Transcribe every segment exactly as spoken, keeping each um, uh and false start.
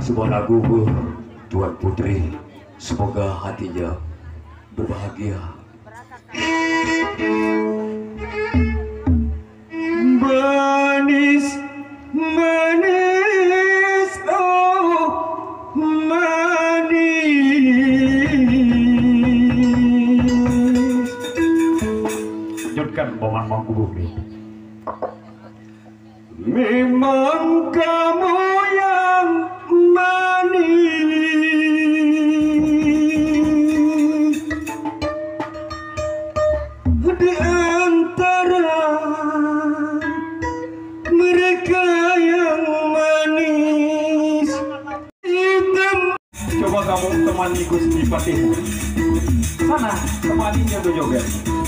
sebuah lagu Tuan Putri, semoga hatinya berbahagia. Manis, manis, oh manis. Lanjutkan Paman Mangkubumi. Memang kamu yang manis di antara mereka yang manis. Hitam. Coba kamu temani Gusti Patimu. Sana temaninya tuh joget.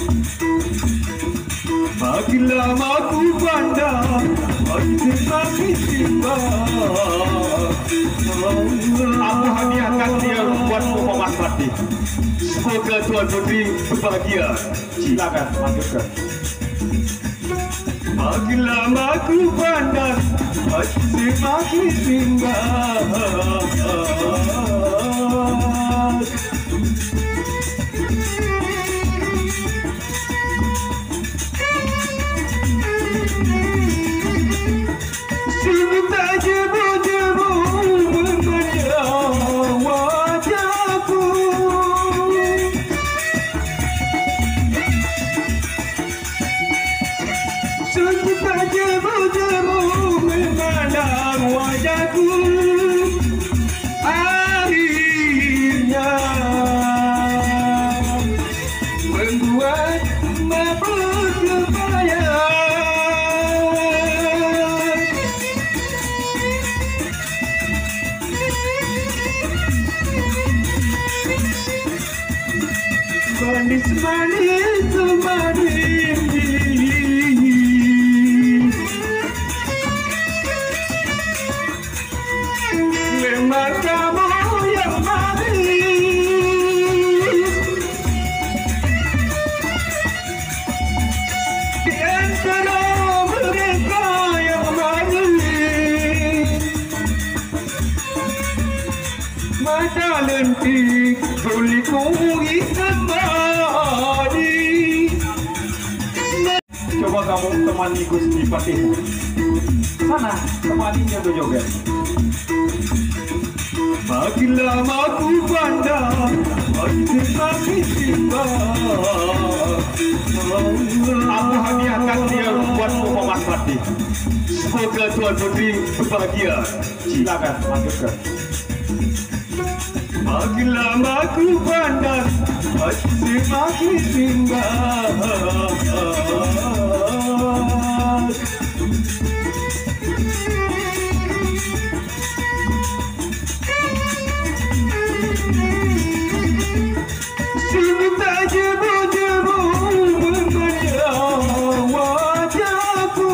Makin lama ku pandang, makin makin timbang. Aku hadiahkan dia buatmu Paman Pati. Semoga Tuan Putri berbahagia. Silakan lanjutkan. Makin lama ku pandang, makin makin timbang. Manis, manis, manis. Memang kamu yang manis di antara mereka yang manis. Mata lentik kuliku ikat. Coba kamu temani Gusti Patimu. Sana temaninya tuh joget. Makin lama ku pandang, makin makin timbang. Aku hadiahkan dia buatmu Paman Pati. Semoga Tuan Putri berbahagia. Silakan lanjutkan. Makin lama ku pandang, makin makin timbang. Sini tak jebu-jebu memandang wajahku.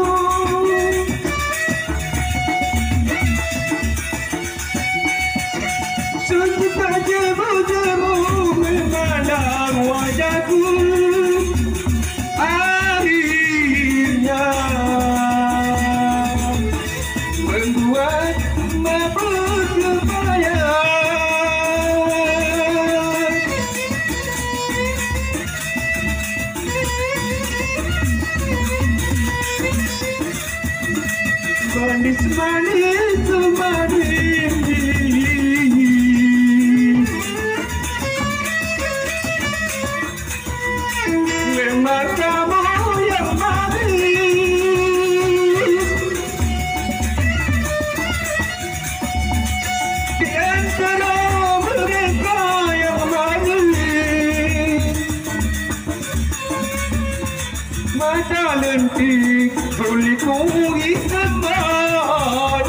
Sini tak jebu-jebu memandang wajahku. Akhirnya membuat mabuk kebayang. Manis, manis, manis. Memang kamu yang manis di antara mereka yang manis. Mata lentik kuliku ikat.